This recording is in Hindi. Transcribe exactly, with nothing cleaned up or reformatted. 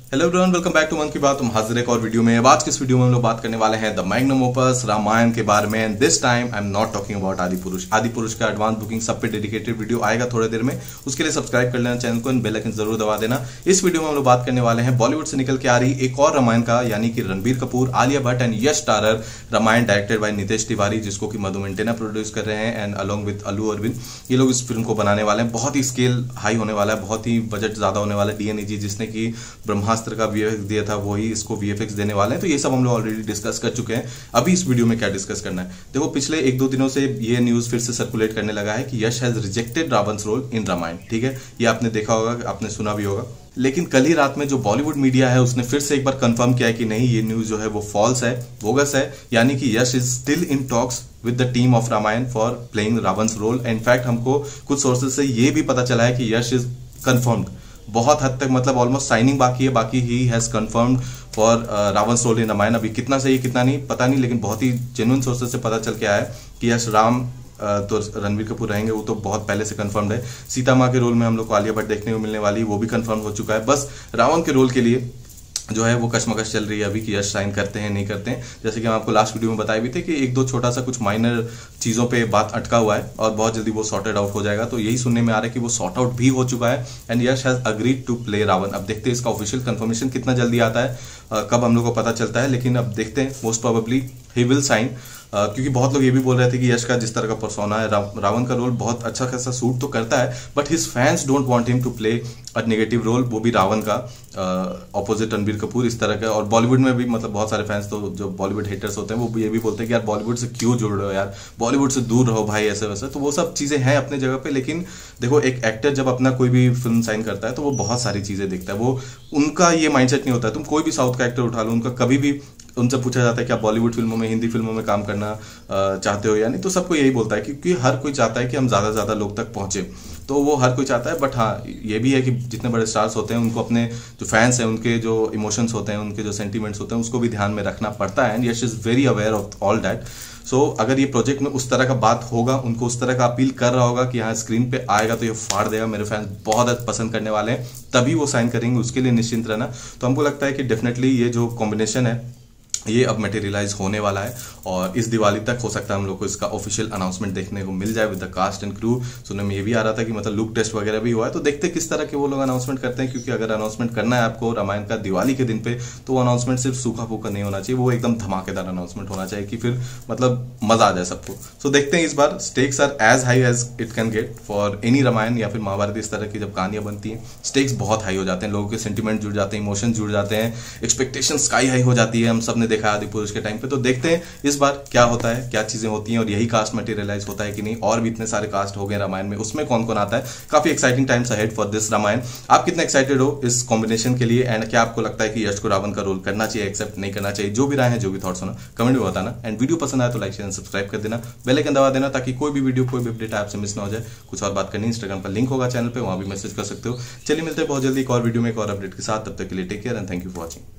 Hello everyone, welcome back to Mann ki बात। हम हाजिर एक और वीडियो में। अब आज के इस वीडियो में हम लोग बात करने वाले हैं द मैग्नम ओपस रामायण के बारे में। This time I am not talking about Adipurush. आदि पुरुष का एडवांस बुकिंग सब पे डेडिकेटेड वीडियो आएगा थोड़ी देर में। उसके लिए सब्सक्राइब कर लेना चैनल को, बेल आइकन जरूर दबा देना। इस वीडियो में हम लोग बात करने वाले हैं बॉलीवुड से निकल के आ रही एक और रामायण का, यानी कि Ranbir Kapoor, Alia Bhatt and Yash starrer Ramayan, directed by Nitesh Tiwari, जिसको कि मधु मेंटेना प्रोड्यूस कर रहे हैं एंड अलॉन्ग विद अलू अरविंद। ये लोग इस फिल्म को बनाने वाले हैं। बहुत ही स्केल हाई होने वाला है, बहुत ही बजट ज्यादा होने वाला है। डीएनए जी जिसने की ब्रह्मास्त्र का वीएफएक्स दिया था वही इसको वीएफएक्स देने वाले हैं। तो ये सब हम लोग ऑलरेडी डिस्कस कर चुके हैं। अभी इस वीडियो में क्या डिस्कस करना है, देखो पिछले एक दो दिनों से ये न्यूज फिर से सर्कुलेट करने लगा है कि Yash has rejected Ravan's role in Ramayan. ठीक है, ये आपने देखा होगा, आपने सुना भी होगा। लेकिन कल ही रात में जो बॉलीवुड मीडिया है उसने फिर से एक बार कंफर्म किया है कि नहीं, ये न्यूज जो है वो फॉल्स है, बोगस है। यानी कि Yash is still in talks with the team of Ramayan for playing Ravan's role. In fact हमको कुछ सोर्सेज से ये भी पता चला है कि यश इज कंफर्म्ड बहुत हद तक, मतलब ऑलमोस्ट साइनिंग बाकी है, बाकी he has confirmed for Ravan's role in Ramayan. अभी कितना सही कितना नहीं पता नहीं, लेकिन बहुत ही जेन्युइन सोर्सेज से पता चल के आया है कि यश राम तो रणबीर कपूर रहेंगे, वो तो बहुत पहले से कंफर्म्ड है। सीता माँ के रोल में हम लोग को आलिया भट्ट देखने को मिलने वाली, वो भी कंफर्म हो चुका है। बस रावण के रोल के लिए जो है वो कशमकश चल रही है अभी कि यश साइन करते हैं नहीं करते हैं। जैसे कि हम आपको लास्ट वीडियो में बताए भी थे कि एक दो छोटा सा कुछ माइनर चीजों पे बात अटका हुआ है और बहुत जल्दी वो सॉर्टेड आउट हो जाएगा। तो यही सुनने में आ रहा है कि वो सॉर्ट आउट भी हो चुका है and Yash has agreed to play Ravan. अब देखते हैं इसका ऑफिशियल कंफर्मेशन कितना जल्दी आता है, कब हम लोग को पता चलता है। लेकिन अब देखते हैं, most probably he will sign. Uh, क्योंकि बहुत लोग ये भी बोल रहे थे कि यश का जिस तरह का परसोना है, रा, रावण का रोल बहुत अच्छा खासा सूट तो करता है, but his fans don't want him to play a negative role, वो भी रावण का ऑपोजिट रणबीर कपूर इस तरह का। और बॉलीवुड में भी मतलब बहुत सारे फैंस तो जो बॉलीवुड हेटर्स होते हैं वो ये भी बोलते हैं कि यार बॉलीवुड से क्यों जुड़ रहे हो यार, बॉलीवुड से दूर रहो भाई, ऐसे वैसे। तो वो सब चीजें हैं अपने जगह पे। लेकिन देखो, एक एक्टर जब अपना कोई भी फिल्म साइन करता है तो वो बहुत सारी चीजें देखता है। वो उनका ये माइंडसेट नहीं होता है। तुम कोई भी साउथ का एक्टर उठा लो, उनका कभी भी उनसे पूछा जाता है कि आप बॉलीवुड फिल्मों में, हिंदी फिल्मों में काम करना चाहते हो या नहीं, तो सबको यही बोलता है क्योंकि हर कोई चाहता है कि हम ज्यादा ज्यादा लोग तक पहुंचे। तो वो हर कोई चाहता है। बट हाँ, ये भी है कि जितने बड़े स्टार्स होते हैं उनको अपने जो फैंस हैं उनके जो इमोशंस होते हैं, उनके जो सेंटीमेंट्स होते हैं, उसको भी ध्यान में रखना पड़ता है। And Yash is very aware of all that. So अगर ये प्रोजेक्ट में उस तरह का बात होगा, उनको उस तरह का अपील कर रहा होगा कि हाँ स्क्रीन पे आएगा तो ये फाड़ देगा, मेरे फैंस बहुत पसंद करने वाले हैं, तभी वो साइन करेंगे, उसके लिए निश्चिंत रहना। तो हमको लगता है कि डेफिनेटली ये जो कॉम्बिनेशन है ये अब मटेरियलाइज होने वाला है और इस दिवाली तक हो सकता है हम लोग को इसका ऑफिशियल अनाउंसमेंट देखने को मिल जाए with the cast and crew. सुनने में ये भी आ रहा था कि मतलब लुक टेस्ट वगैरह भी हुआ है, तो देखते किस तरह के वो लोग अनाउंसमेंट करते हैं। क्योंकि अगर अनाउंसमेंट करना है आपको रामायण का दिवाली के दिन पे, तो वो अनाउंसमेंट सिर्फ सूखा फूका नहीं होना चाहिए, वो एकदम धमाकेदार अनाउंसमेंट होना चाहिए कि फिर मतलब मजा आ जाए सबको। सो देखते हैं, इस बार stakes are as high as it can get for any Ramayan या फिर महाभारत। इस तरह की जब कहानियां बनती हैं स्टेक्स बहुत हाई हो जाते हैं, लोगों के सेंटिमेंट जुड़ जाते हैं, इमोशन जुड़ जाते हैं, एक्सपेक्टेशन स्काई हाई हो जाती है। हम सब ने देखा आदि पुरुष के टाइम पे। तो देखते हैं इस बार क्या होता है, क्या चीजें होती हैं और यही कास्ट मटेरियलाइज होता है कि नहीं। और भी इतने सारे कास्ट हो गए रामायण में, उसमें कौन कौन आता है। काफी exciting times ahead for this Ramayan. आप कितने एक्साइटेड हो इस कॉम्बिनेशन के लिए एंड क्या आपको लगता है कि यश को रावण का रोल करना चाहिए, एक्सेप्ट नहीं करना चाहिए? जो भी राय है, जो भी थॉट्स होना, कमेंट में बताना। एंड वीडियो पसंद आए तो लाइक शेयर सब्सक्राइब कर देना, बेल आइकन दबा देना ताकि कोई भी वीडियो, कोई भी अपडेट आपसे मिस ना हो जाए। कुछ और बात करनी, इंस्टाग्राम पर लिंक होगा चैनल पे, वहां भी मैसेज कर सकते हो। चलिए मिलते हैं बहुत जल्दी एक और वीडियो में एक और अपडेट के साथ। तब तक के लिए take care and thank you for watching.